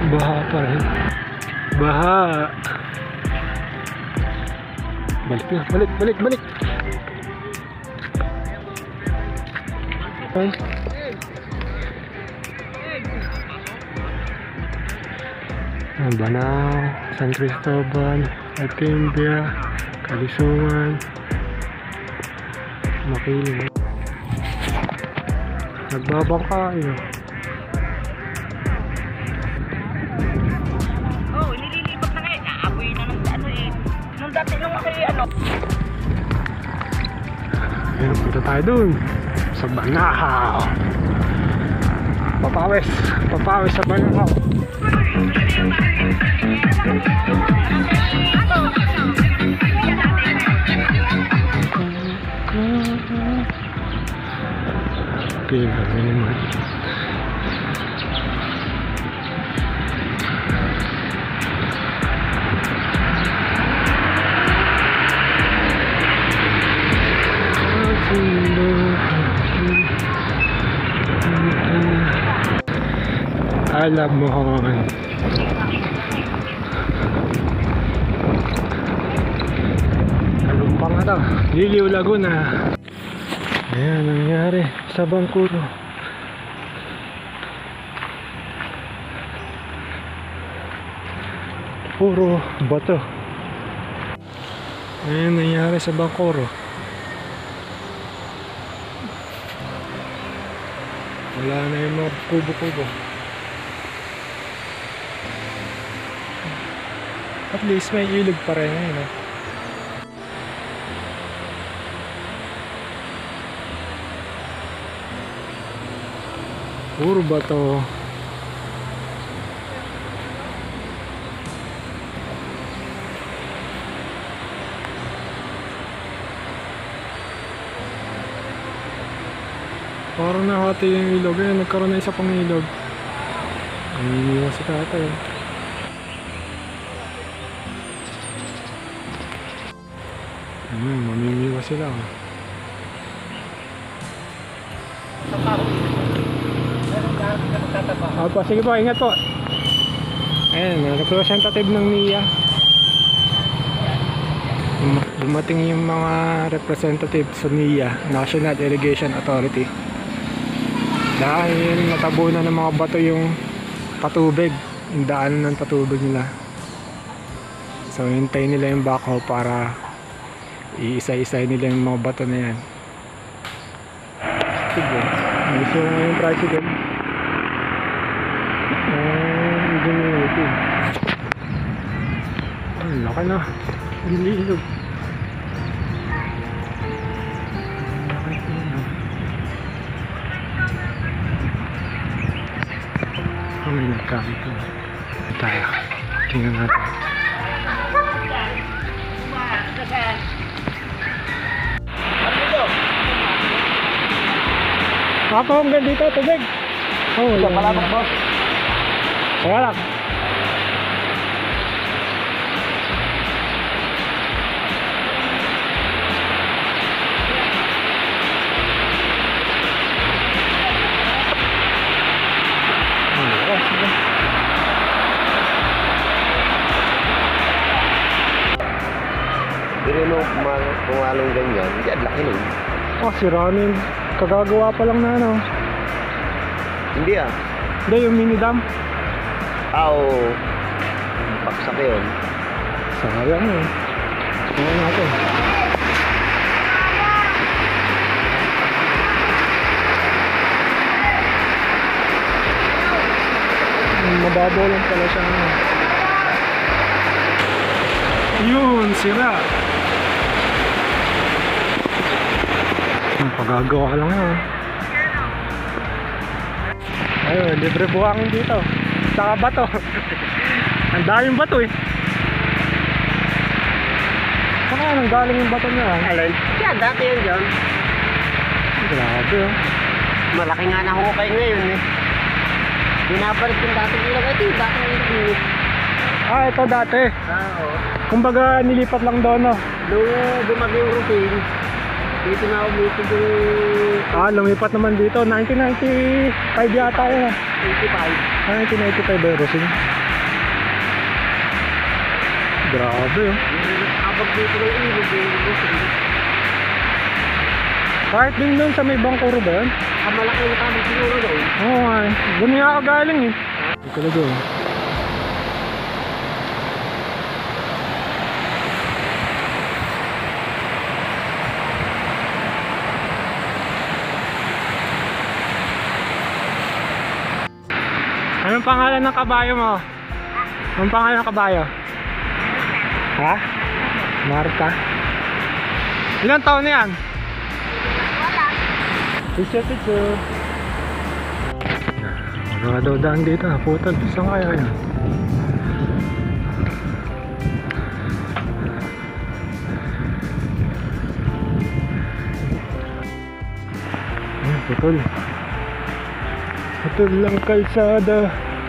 Baha pa rin. Baha. Balik na. Balik. Ay. Banao, San Cristobal, Atimbia, Kalisuman, Makiling. Nagbabangka yun. Oh, nililipat na ngayon. Naaboy na ng ano eh. Nung dati nung kasi ano. Ayun, punta tayo dun. Sa Banao. Papawis sa Banao. Okay, gawin naman. Alam mo Talumpang na to, Liliw, Laguna. Ayan, nangyari sa Bangkuro. Puro bato. Ayan, nangyari sa Bangkuro. Wala na yung mga kubo-kubo. At least may ilog pa rin ngayon, eh. Puro bato. Parang nahati yung ilog. Ayan, nagkaroon na isa pang ilog. Naniniwas si tatay. Mamimiwas sila. Opo, sige po, ingat po. Ayan, representative ng NIA. Dumating yung mga representative sa NIA, National Irrigation Authority. Dahil natabunan ng mga bato yung patubig, yung daanan ng patubig nila. So hintay nila yung backhoe para iisa-isay nila yung mga bato na yan. Sige, gusto nga yung tricycle. Ang laki na. Ililog. May nagkamit ko. Tayo. Tingnan natin. Ako hanggang dito, tubig. Oh, wala palabok, boss. Wala. Pero no, kumalong ganyan, hindi ang laki nun. Oh, si Ramin. Kagagawa pa lang na ano. Hindi ah. Hindi, yung mini dam. Oo. Paksak yun. Sayang eh. Tingnan natin. Mababaw lang pala siya. Yun, sira. Pagagawa lang yan. Ayun, libre buhangin dito. Saka bato. Ang daming bato eh. Saka nang galing yung bato niya. Alin? Yan, dati yun dyan. Grabe oh. Malaki nga na hukay ngayon eh. Binapalit yung dating ilog. Ito yung dating ilog eh. Ah, ito dati. Oo. Kumbaga nilipat lang doon no. Nung bumagay yung routine, Dito na umitig yung Lumipat naman dito. 1995 yata yun. 85. 1995 Eurosing. Grabe oh. Abag dito ng ilog yung Kahit din doon sa may Bangkuro ba yun? malaki na tamang siguro doon. Oo nga eh. Doon nga ako galing eh. Hindi talaga eh. Anong pangalan ng kabayo mo? Anong pangalan ng kabayo? Ha? Marta? Ilang taon na yan? Picture. Wala daw daan dito. Putol. Saan kaya yan? Ayan, putol. Putol lang kalsada.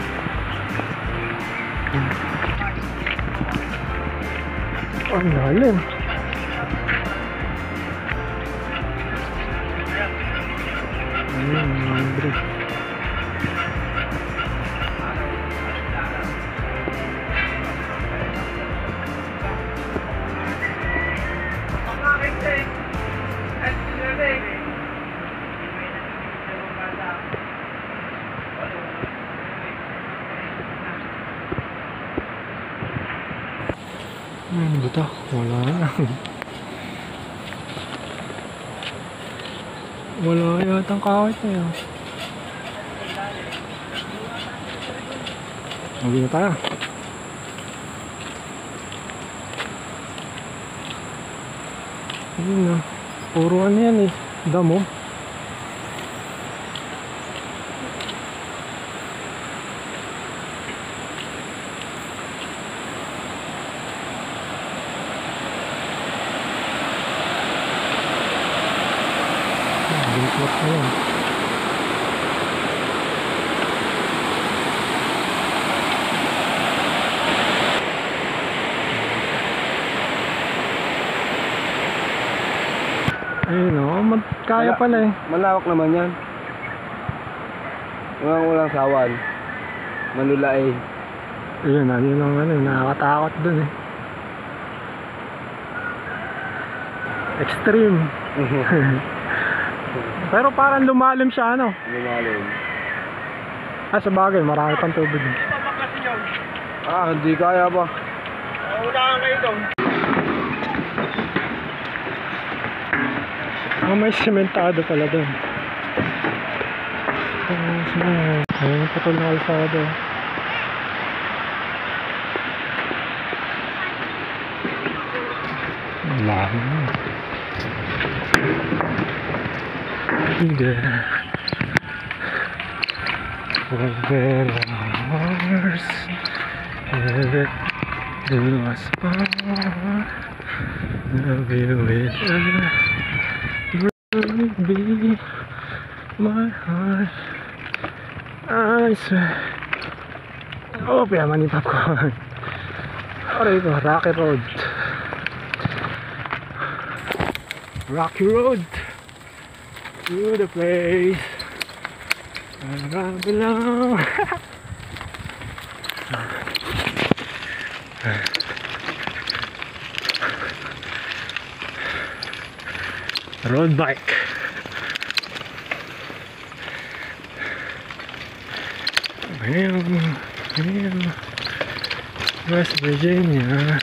Ang lalim. Andre. Ano ba ito? Wala na. Wala yatang kahit na yun. Huwag na tayo. Ayun na. Puro ano yan eh. Damo. Bitlot na yan. Ayun o, kaya pala eh. Malawak naman yan. Walang sawan. Manulae. Ayun ang ano, nakakatakot dun eh. Extreme. Pero parang lumalim siya ano. Lumalim. Sa bagay, marami pang tubig. Hindi kaya pa. Wala ka kayo doon. May sementado pala dun. Ayun, patol na kalsada. Lalim na. There were hours that it was far. Love you with will be my heart. I swear. Oh, piyaman ni popcorn. Aray ko, Rocky Road. Rocky Road to the place where I belong. Road bike. West Virginia,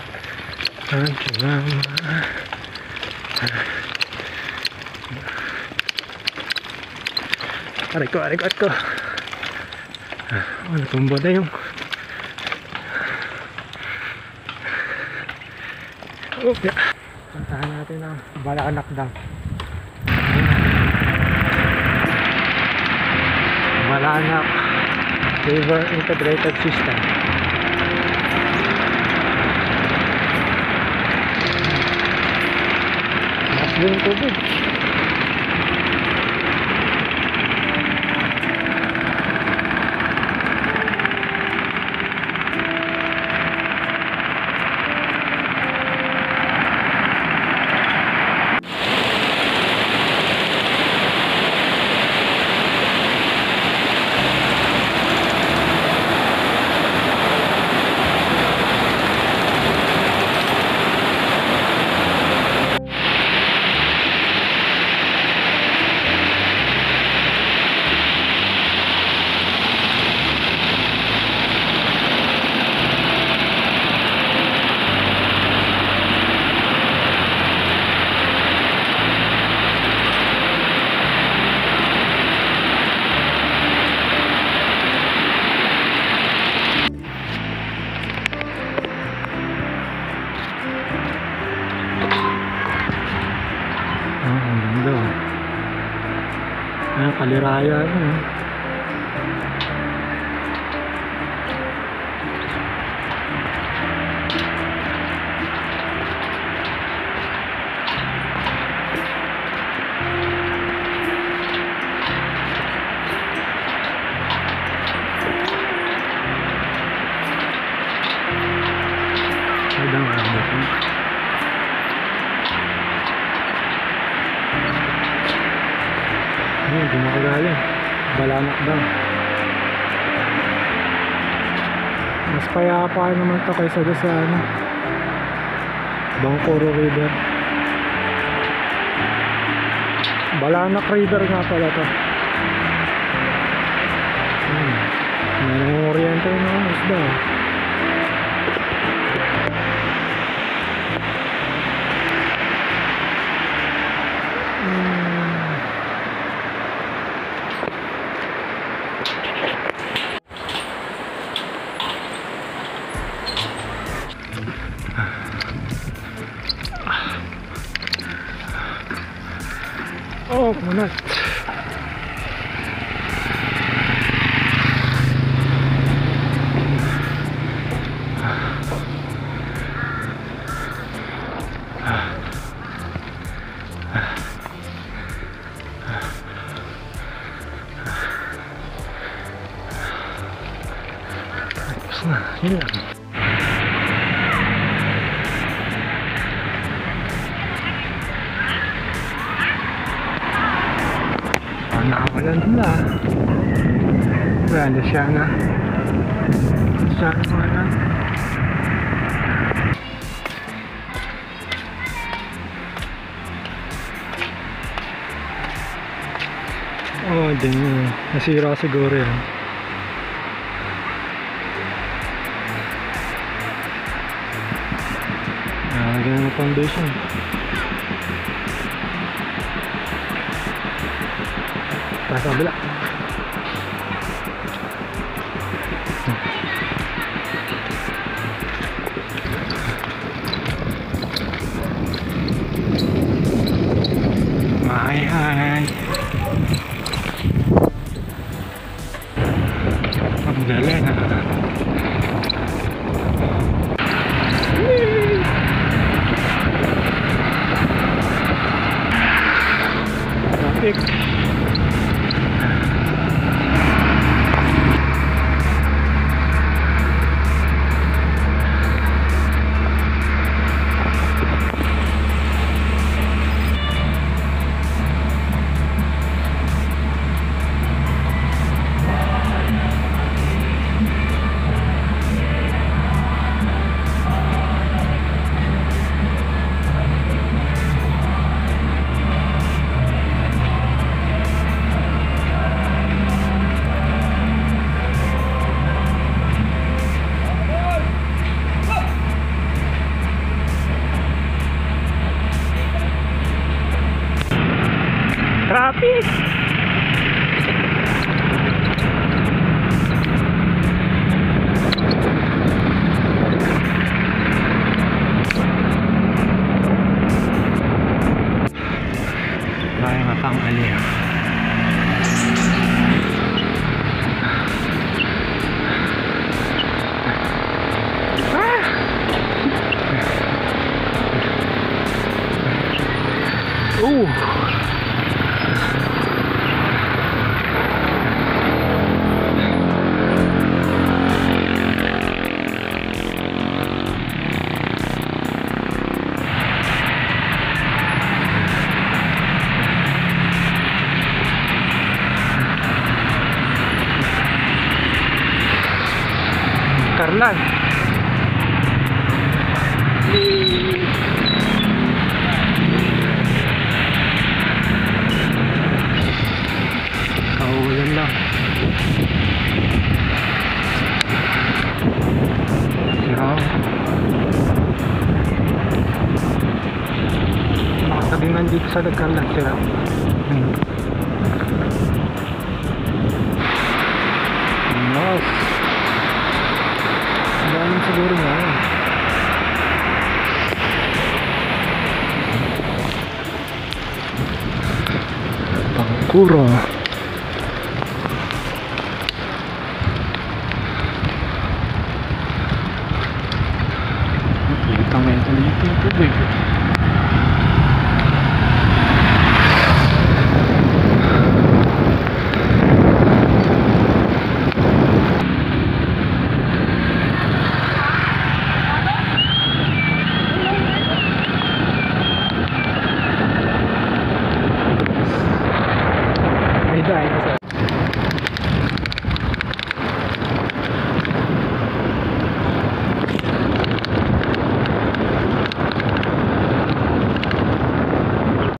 Alabama. Aray ko. Natumba na yung puntahan natin ang Balanak Dam. Balanak River Integrated System. Mas din tubig. Kalirayan. Madang araw. Ayun, gumakagaya. Balanak daw. Mas payapa naman to kaysa doon sa ano, Bangkoro River. Balanak River nga pala to. Merong oriente na isda. Oh, kumunat. Yun lang. Nakawalan na. Wala siya na. Siya na. Oh, din. Nasira siguro yan. Ganun ang foundation. Sa kabila. Hi. Ang galing ha. Traffic. Traffic. Kaya matang alin. Karlan. Kawalan lang. Siraw. Nakatabi nandito sa Karlan. Siraw. Nice. Dami siguro nga. Bangkuro. Tangay ito dito yung tubig.